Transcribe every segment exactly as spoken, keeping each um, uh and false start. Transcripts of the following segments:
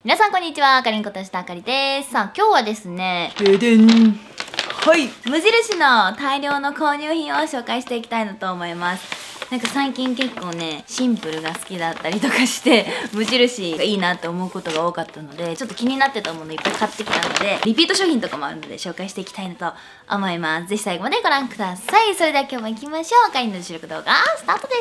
皆さんこんにちは、かりんことしたあかりです。さあ今日はですね、 ででん、はい、 無印の大量の購入品を紹介していきたいなと思います。なんか最近結構ね、シンプルが好きだったりとかして無印がいいなって思うことが多かったので、ちょっと気になってたものいっぱい買ってきたので、リピート商品とかもあるので紹介していきたいなと思います。ぜひ最後までご覧ください。それでは今日も行きましょう。かりんの実力動画スタートです。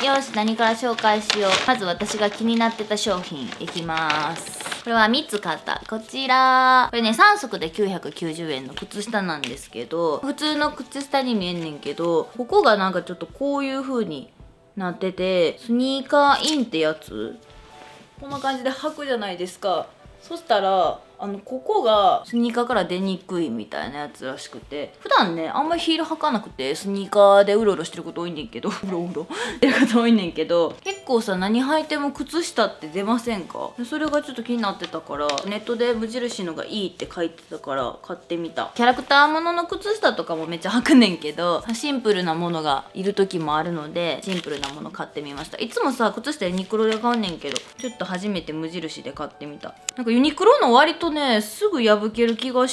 よし、何から紹介しよう。まず私が気になってた商品いきます。これはみっつ買った。こちら。これね、さん足できゅうひゃくきゅうじゅうえんの靴下なんですけど、普通の靴下に見えんねんけど、ここがなんかちょっとこういう風になってて、スニーカーインってやつこんな感じで履くじゃないですか。そしたら、あの、ここがスニーカーから出にくいみたいなやつらしくて、普段ね、あんまりヒール履かなくて、スニーカーでうろうろしてること多いねんけど、うろうろしてること多いねんけど、結構さ、何履いても靴下って出ませんか？それがちょっと気になってたから、ネットで無印のがいいって書いてたから買ってみた。キャラクターものの靴下とかもめっちゃ履くねんけど、シンプルなものがいる時もあるので、シンプルなもの買ってみました。いつもさ、靴下ユニクロで買うねんけど、ちょっと初めて無印で買ってみた。なんかユニクロの割とね、すぐ破ける気がして、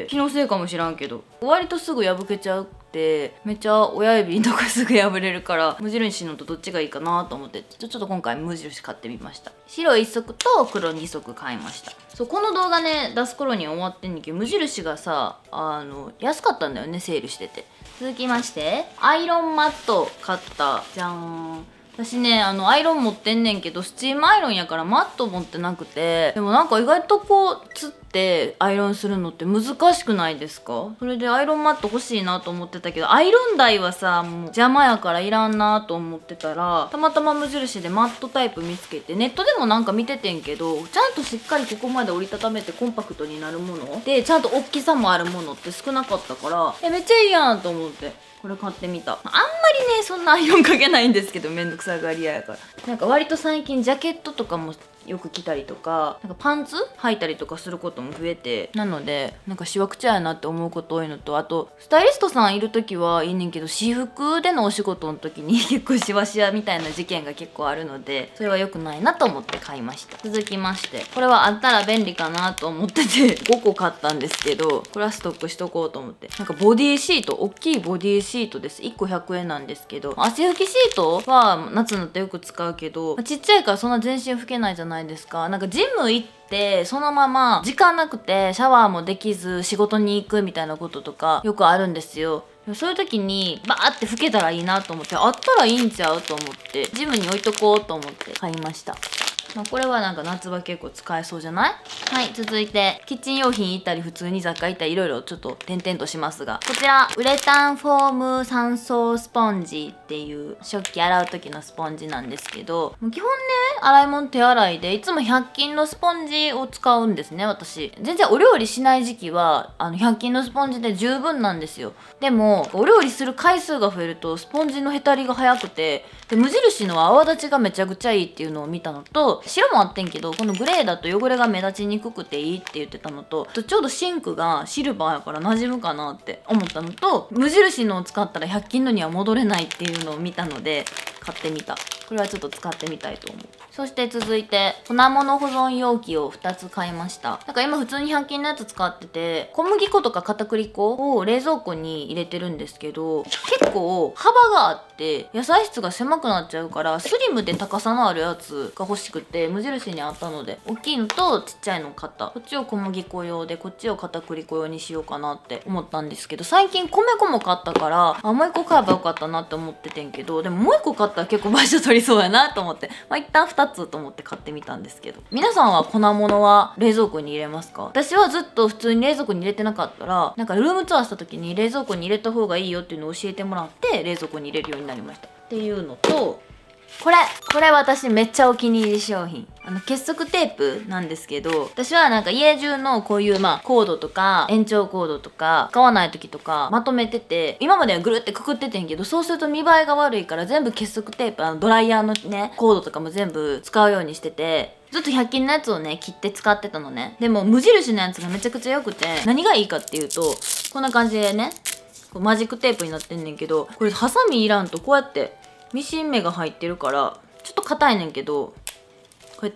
気のせいかもしらんけど、割とすぐ破けちゃうってめっちゃ親指とかすぐ破れるから、無印のとどっちがいいかなと思ってちょっと今回無印買ってみました。白いっ足と黒に足買いました。そう、この動画ね出す頃には終わってんねんけど、無印がさ、あの安かったんだよね、セールしてて。続きましてアイロンマット買った。じゃーん。私ね、あのアイロン持ってんねんけど、スチームアイロンやからマット持ってなくて、でもなんか意外とこうつってアイロンするのって難しくないですか？それでアイロンマット欲しいなと思ってたけど、アイロン台はさもう邪魔やからいらんなと思ってたら、たまたま無印でマットタイプ見つけて、ネットでもなんか見ててんけど、ちゃんとしっかりここまで折りたためてコンパクトになるもので、ちゃんと大きさもあるものって少なかったから、えめっちゃいいやんと思ってこれ買ってみた。あんまりねそんなアイロンかけないんですけど、めんどくさがり屋やから。なんか割と最近ジャケットとかもよく着たりとか、なんかパンツ履いたりとかすることも増えて、なのでなんかしわくちゃやなって思うこと多いのと、あとスタイリストさんいる時はいいねんけど、私服でのお仕事の時に結構しわしわみたいな事件が結構あるので、それは良くないなと思って買いました。続きまして、これはあったら便利かなと思っててごこ買ったんですけど、これはストックしとこうと思って、なんかボディシート、大きいボディシートです。いっこひゃくえんなんですけど、汗拭きシートは夏になってよく使うけど、ちっちゃいからそんな全身拭けないじゃないですか。なんかジム行ってそのまま時間なくてシャワーもできず仕事に行くみたいなこととかよくあるんですよ。そういう時にバーって拭けたらいいなと思って、あったらいいんちゃうと思ってジムに置いとこうと思って買いました。まあこれはなんか夏場結構使えそうじゃない？はい、続いてキッチン用品行ったり普通に雑貨行ったりいろいろちょっと点々としますが、こちらウレタンフォーム酸素スポンジっていう食器洗う時のスポンジなんですけど、もう基本ね洗い物手洗いでいつもひゃく均のスポンジを使うんですね。私全然お料理しない時期はあのひゃく均のスポンジで十分なんですよ。でもお料理する回数が増えるとスポンジのへたりが早くて、で無印の泡立ちがめちゃくちゃいいっていうのを見たのと、白もあってんけどこのグレーだと汚れが目立ちにくくていいって言ってたのと、ちょうどシンクがシルバーやから馴染むかなって思ったのと、無印のを使ったらひゃく均のには戻れないっていうのを見たので買ってみた。これはちょっと使ってみたいと思う。そして続いて粉物保存容器をふたつ買いました。なんか今普通にひゃく均のやつ使ってて、小麦粉とか片栗粉を冷蔵庫に入れてるんですけど、結構幅があって野菜室が狭くなっちゃうから、スリムで高さのあるやつが欲しくて無印にあったので大きいのとちっちゃいの買った。こっちを小麦粉用でこっちを片栗粉用にしようかなって思ったんですけど、最近米粉も買ったからあもういっこ買えばよかったなって思っててんけど、でももういっこ買ったら結構場所取りそうやなと思って、まあ一旦ふたつと思って買ってみたんですけど、皆さんは粉物は冷蔵庫に入れますか？私はずっと普通に冷蔵庫に入れてなかったら、なんかルームツアーした時に冷蔵庫に入れた方がいいよっていうのを教えてもらって冷蔵庫に入れるようになりましたっていうのと、これこれ私めっちゃお気に入り商品、あの結束テープなんですけど、私はなんか家中のこういうまあコードとか延長コードとか使わない時とかまとめてて、今まではぐるってくくっててんけど、そうすると見栄えが悪いから全部結束テープ、あのドライヤーのねコードとかも全部使うようにしてて、ずっとひゃく均のやつをね切って使ってたのね。でも無印のやつがめちゃくちゃ良くて、何がいいかっていうとこんな感じでねマジックテープになってんねんけど、これハサミいらんとこうやってミシン目が入ってるからちょっと硬いねんけど、こうやって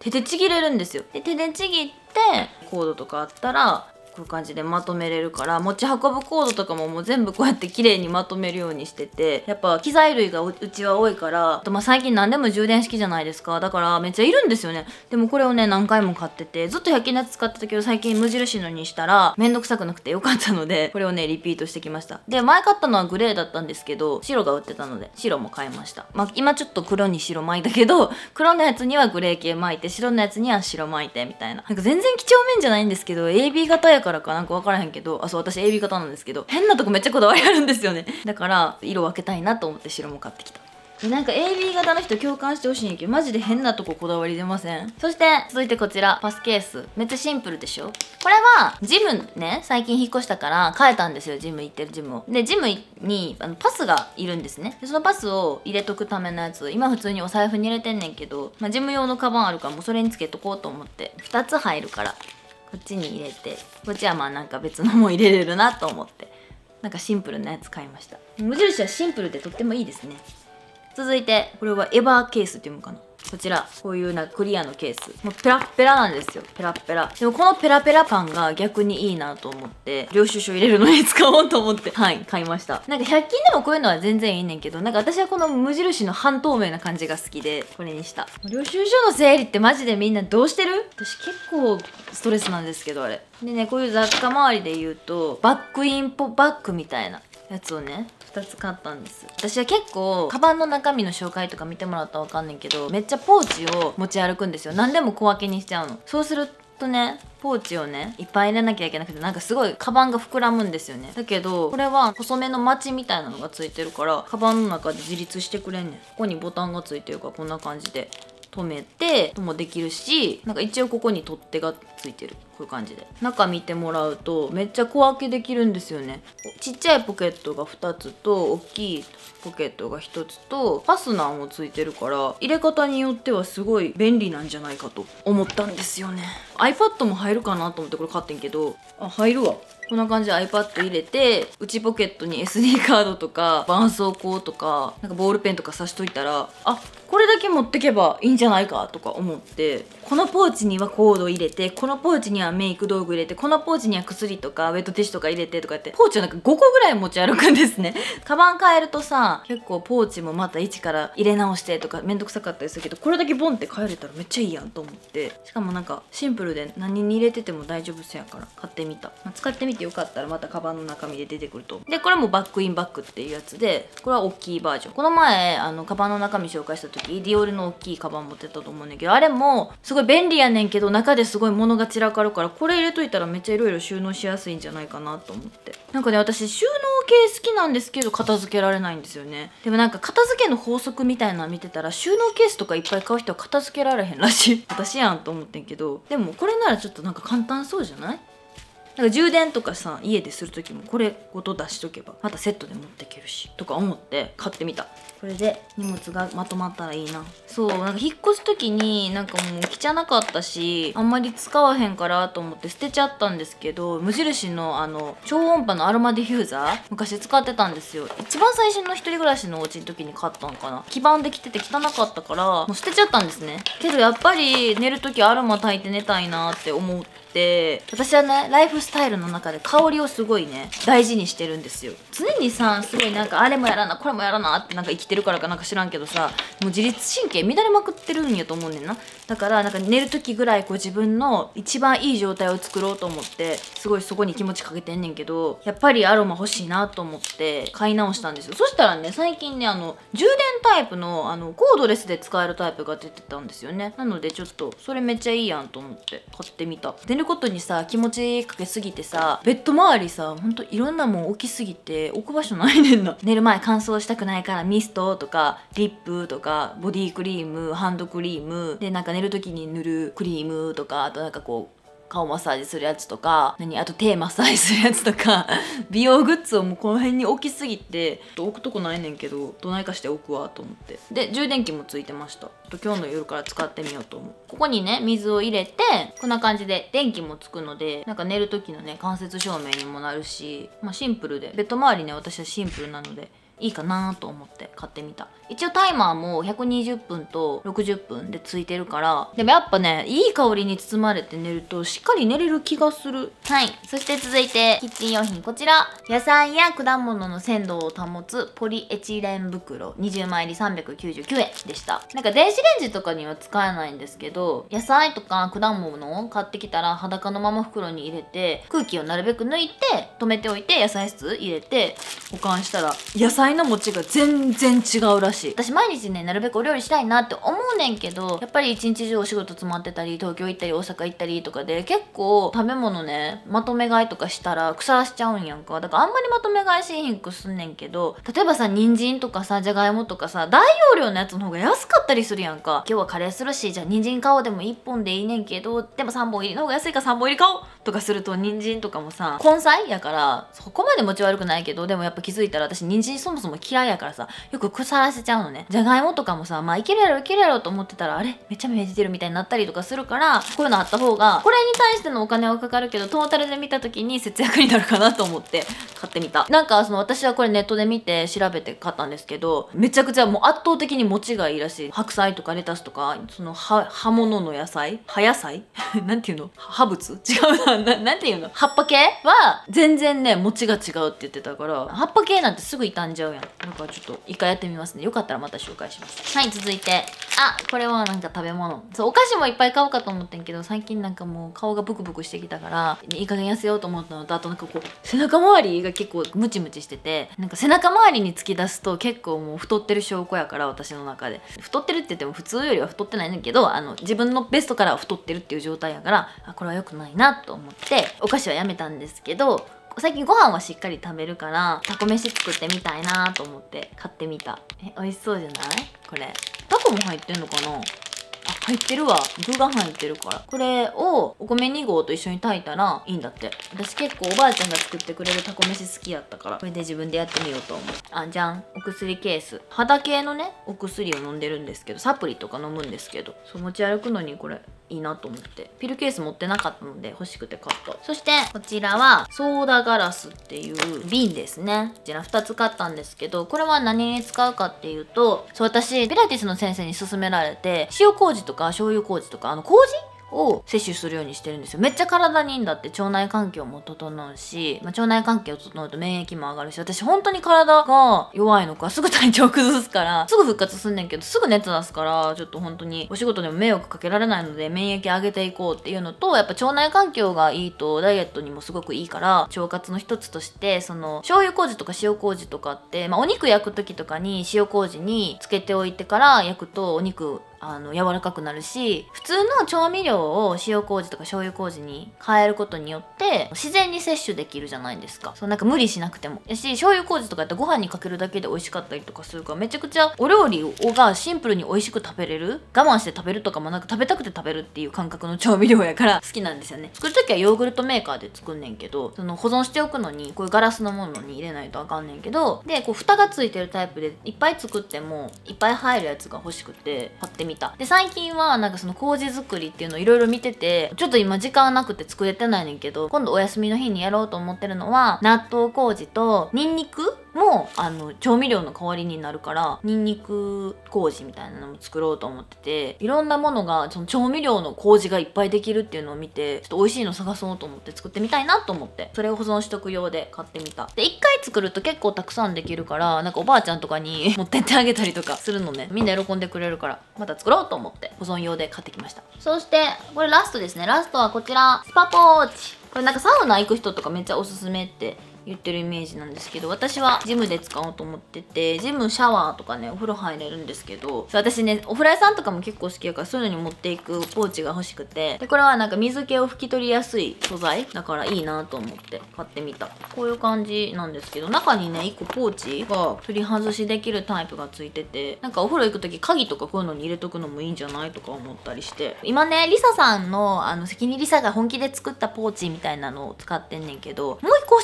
手でちぎれるんですよ。で手でちぎってコードとかあったらこういう感じでまとめれるから、持ち運ぶコードとかももう全部こうやって綺麗にまとめるようにしてて、やっぱ機材類がうちは多いから、あとまあ最近何でも充電式じゃないですか。だからめっちゃいるんですよね。でもこれをね何回も買ってて、ずっとひゃく均のやつ使ってたけど最近無印のにしたらめんどくさくなくてよかったので、これをねリピートしてきました。で前買ったのはグレーだったんですけど、白が売ってたので白も買いました。まあ今ちょっと黒に白巻いたけど、黒のやつにはグレー系巻いて、白のやつには白巻いてみたいな。なんか全然几帳面じゃないんですけど エービー 型やからかなんか分からへんけど、あそう私 エービー 型なんですけど、変なとこめっちゃこだわりあるんですよね。だから色分けたいなと思って白も買ってきた。でなんか エービー 型の人共感してほしいんやけど、マジで変なとここだわり出ません？そして続いてこちらパスケース、めっちゃシンプルでしょ。これはジムね、最近引っ越したから変えたんですよ、ジム行ってるジムを。でジムにあのパスがいるんですね。でそのパスを入れとくためのやつ、今普通にお財布に入れてんねんけど、まあ、ジム用のカバンあるからもうそれにつけとこうと思ってふたつ入るからこっちに入れて、こっちはまあなんか別のも入れれるなと思って、なんかシンプルなやつ買いました。無印はシンプルでとってもいいですね。続いてこれはエバーケースっていうのかな、こちらこういうなんかクリアのケース、もうペラッペラなんですよ。ペラッペラでもこのペラペラ感が逆にいいなと思って、領収書入れるのに使おうと思ってはい買いました。なんかひゃく均でもこういうのは全然いいねんけど、なんか私はこの無印の半透明な感じが好きでこれにした。領収書の整理ってマジでみんなどうしてる？私結構ストレスなんですけどあれでね、こういう雑貨周りで言うとバックインポバッグみたいなやつをねふたつ買ったんです。私は結構カバンの中身の紹介とか見てもらったらわかんないけど、めっちゃポーチを持ち歩くんですよ。何でも小分けにしちゃうの。そうするとね、ポーチをねいっぱい入れなきゃいけなくて、なんかすごいカバンが膨らむんですよね。だけどこれは細めのマチみたいなのがついてるからカバンの中で自立してくれんねん。ここにボタンがついてるからこんな感じで止めてともできるし、なんか一応ここに取っ手がついてる。こういう感じで中見てもらうとめっちゃ小分けできるんですよね。ちっちゃいポケットがふたつと大きいポケットがひとつとファスナーもついてるから、入れ方によってはすごい便利なんじゃないかと思ったんですよね。 iPad も入るかなと思ってこれ買ってんけど、あ入るわ。こんな感じで iPad 入れて内ポケットに エスディー カードとか絆創膏とかなんかボールペンとか挿しといたら、あこれだけ持ってけばいいんじゃないかとか思って、このポーチにはコード入れて、このポーチにはメイク道具入れて、このポーチには薬とかウェットティッシュとか入れてとかってポーチをなんかごこぐらい持ち歩くんですね。カバン変えるとさ結構ポーチもまた一から入れ直してとかめんどくさかったりするけど、これだけボンって変えれたらめっちゃいいやんと思って、しかもなんかシンプルで何に入れてても大丈夫そうやから買ってみた。まあ、使ってみてよかったらまたカバンの中身で出てくると。でこれもバックインバッグっていうやつで、これは大きいバージョン。この前あのカバンの中身紹介した時ディオールの大きいカバン持ってたと思うんだけど、あれもすごい便利やねんけど中ですごい物が散らかるから、これ入れといたらめっちゃいろいろ収納しやすいんじゃないかなと思って。なんかね私収納系好きなんですけど片付けられないんですよね。でもなんか片付けの法則みたいなの見てたら収納ケースとかいっぱい買う人は片付けられへんらしい。私やんと思ってんけど、でもこれならちょっとなんか簡単そうじゃない？なんか充電とかさ家でする時もこれごと出しとけばまたセットで持っていけるしとか思って買ってみた。これで荷物がまとまったらいいな。そうなんか引っ越す時になんかもう汚かったしあんまり使わへんからと思って捨てちゃったんですけど、無印のあの超音波のアロマディフューザー昔使ってたんですよ。一番最初の一人暮らしのお家の時に買ったのかな。黄ばんできてて汚かったからもう捨てちゃったんですね。けどやっぱり寝る時アロマ炊いて寝たいなって思って、私はねライフスタイルの中で香りをすごいね大事にしてるんですよ。常にさすごいなんかあれもやらなこれもやらなってなんか生きてるからかなんか知らんけどさ、もう自律神経乱れまくってるんやと思うねんな。だからなんか寝る時ぐらいこう自分の一番いい状態を作ろうと思ってすごいそこに気持ちかけてんねんけど、やっぱりアロマ欲しいなと思って買い直したんですよ。そしたらね最近ねあの充電タイプのあのコードレスで使えるタイプが出てたんですよね。なのでちょっとそれめっちゃいいやんと思って買ってみた。寝ることにさ気持ちかけすぎてさベッド周りさほんといろんなもん置きすぎて置く場所ないねんな。寝る前乾燥したくないからミストとかリップとかボディクリームハンドクリームでなんか寝る時に塗るクリームとか、あとなんかこう顔マッサージするやつとか、何あと手マッサージするやつとか美容グッズをもうこの辺に置きすぎてちょっと置くとこないねんけどどないかして置くわと思って。で充電器もついてました。今日の夜から使ってみようと思う。ここにね水を入れてこんな感じで電気もつくのでなんか寝る時のね間接照明にもなるし、まあ、シンプルでベッド周りね私はシンプルなのでいいかなと思って買ってみた。一応タイマーもひゃくにじゅっぷんとろくじゅっぷんでついてるから、でもやっぱね、いい香りに包まれて寝るとしっかり寝れる気がする。はい。そして続いてキッチン用品こちら。野菜や果物の鮮度を保つポリエチレン袋にじゅうまい入りさんびゃくきゅうじゅうきゅうえんでした。なんか電子レンジとかには使えないんですけど、野菜とか果物を買ってきたら裸のまま袋に入れて空気をなるべく抜いて止めておいて野菜室入れて保管したら野菜の持ちが全然違うらしい。私毎日ねなるべくお料理したいなって思うねんけど、やっぱり一日中お仕事詰まってたり東京行ったり大阪行ったりとかで結構食べ物ねまとめ買いとかしたら腐らしちゃうんやんか。だからあんまりまとめ買いしひんくすんねんけど、例えばさ人参とかさじゃがいもとかさ大容量のやつの方が安かったりするやんか。今日はカレーするしじゃあ人参買おうでもいっぽんでいいねんけど、でもさんぼん入りの方が安いからさんぼん入り買おうとかすると人参とかもさ根菜やからそこまで持ち悪くないけど、でもやっぱ気づいたら私人参そもそも嫌いやからさよく腐らせちゃうのね。じゃがいもとかもさまあいけるやろいけるやろと思ってたらあれめっちゃ目出てるみたいになったりとかするから、こういうのあった方がこれに対してのお金はかかるけどトータルで見た時に節約になるかなと思って買ってみた。なんかその私はこれネットで見て調べて買ったんですけど、めちゃくちゃもう圧倒的に持ちがいいらしい。白菜とかレタスとかその葉葉物の野菜葉野菜なんていうの葉物違うなななんていうの葉っぱ系は全然ね持ちが違うって言ってたから、葉っぱ系なんてすぐ傷んじゃうやん。だからちょっと一回やってみますね。よかったらまた紹介します。はい、続いてあこれはなんか食べ物、そうお菓子もいっぱい買おうかと思ってんけど最近なんかもう顔がブクブクしてきたからいい加減痩せようと思ったのと、あとなんかこう背中周りが結構ムチムチしてて、なんか背中周りに突き出すと結構もう太ってる証拠やから、私の中で太ってるって言っても普通よりは太ってないんだけど、あの自分のベストからは太ってるっていう状態やから、あこれは良くないなと思ってお菓子はやめたんですけど、最近ご飯はしっかり食べるからタコ飯作ってみたいなと思って買ってみた。え美味しそうじゃないこれ。タコも入ってんのかな。あ入ってるわ、具が入ってるから。これをお米に合と一緒に炊いたらいいんだって。私結構おばあちゃんが作ってくれるタコ飯好きやったから、これで自分でやってみようと思う。あじゃんお薬ケース、肌系のねお薬を飲んでるんですけど、サプリとか飲むんですけど、そう持ち歩くのにこれいいなと思ってピルケース持ってなかったので欲しくて買った。そしてこちらはソーダガラスっていう瓶ですね。こちらふたつ買ったんですけど、これは何に使うかっていうと、そう私ピラティスの先生に勧められて塩麹とか醤油麹とかあの麹を摂取するようにしてるんですよ。めっちゃ体にいいんだって。腸内環境も整うし、まあ、腸内環境を整うと免疫も上がるし、私本当に体が弱いのかすぐ体調崩すからすぐ復活すんねんけどすぐ熱出すから、ちょっと本当にお仕事でも迷惑かけられないので免疫上げていこうっていうのと、やっぱ腸内環境がいいとダイエットにもすごくいいから、腸活の一つとしてその醤油麹とか塩麹とかって、まあ、お肉焼く時とかに塩麹につけておいてから焼くとお肉あの柔らかくなるし、普通の調味料を塩麹とか醤油麹に変えることによって自然に摂取できるじゃないですか。そうなんか無理しなくてもやし、醤油麹とかやってご飯にかけるだけで美味しかったりとかするから、めちゃくちゃお料理がシンプルに美味しく食べれる、我慢して食べるとかもなく食べたくて食べるっていう感覚の調味料やから好きなんですよね。作る時はヨーグルトメーカーで作んねんけど、その保存しておくのにこういうガラスのものに入れないとあかんねんけど、でこう蓋がついてるタイプでいっぱい作ってもいっぱい入るやつが欲しくて買ってみた。で最近はなんかその麹作りっていうのをいろいろ見てて、ちょっと今時間なくて作れてないねんけど、今度お休みの日にやろうと思ってるのは納豆麹とニンニクもあの調味料の代わりになるからニンニク麹みたいなのも作ろうと思ってて、いろんなものがその調味料の麹がいっぱいできるっていうのを見て、ちょっと美味しいの探そうと思って作ってみたいなと思って、それを保存しとく用で買ってみた。でいっかい作ると結構たくさんできるから、なんかおばあちゃんとかに持ってってあげたりとかするのね。みんな喜んでくれるからまた作ろうと思って保存用で買ってきました。そしてこれラストですね。ラストはこちらスパポーチ。これなんかサウナ行く人とかめっちゃおすすめって言ってるイメージなんですけど、私はジムで使おうと思ってて、ジムシャワーとかねお風呂入れるんですけど、私ねお風呂屋さんとかも結構好きやからそういうのに持っていくポーチが欲しくて、でこれはなんか水気を拭き取りやすい素材だからいいなと思って買ってみた。こういう感じなんですけど、中にねいっこポーチが取り外しできるタイプがついてて、なんかお風呂行く時鍵とかこういうのに入れとくのもいいんじゃないとか思ったりして、今ねリサさんのあの関にリサが本気で作ったポーチみたいなのを使ってんねんけど、もういっこ欲しかったんです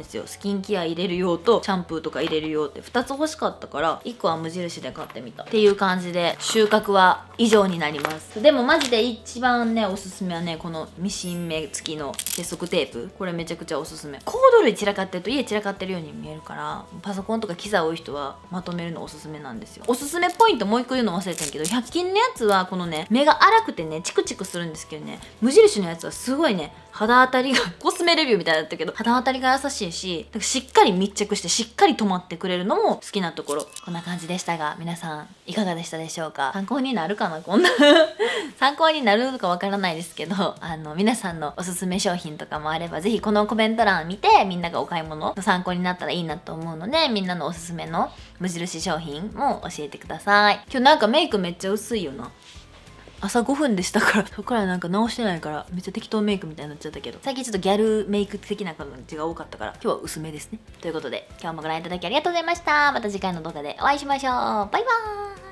ですよ。スキンケア入れる用とシャンプーとか入れる用ってふたつ欲しかったから、いっこは無印で買ってみたっていう感じで、収穫は以上になります。でもマジで一番ねおすすめはね、このミシン目付きの結束テープ。これめちゃくちゃおすすめ。コード類散らかってると家散らかってるように見えるから、パソコンとか機材多い人はまとめるのおすすめなんですよ。おすすめポイントもう一個言うの忘れてんけど、ひゃく均のやつはこのね目が粗くてねチクチクするんですけどね、無印のやつはすごいね肌当たりがコスメレビューみたいだったけど肌当たりが優しいし、なんかしっかり密着してしっかり止まってくれるのも好きなところ。こんな感じでしたが、皆さんいかがでしたでしょうか。参考になるかな、こんな参考になるのかわからないですけど、あの皆さんのおすすめ商品とかもあれば、ぜひこのコメント欄見てみんながお買い物の参考になったらいいなと思うので、みんなのおすすめの無印商品も教えてください。今日なんかメイクめっちゃ薄いよな。朝ごふんでしたからそこからなんか直してないからめっちゃ適当メイクみたいになっちゃったけど、最近ちょっとギャルメイク的な感じが多かったから今日は薄めですね。ということで今日もご覧いただきありがとうございました。また次回の動画でお会いしましょう。バイバーイ。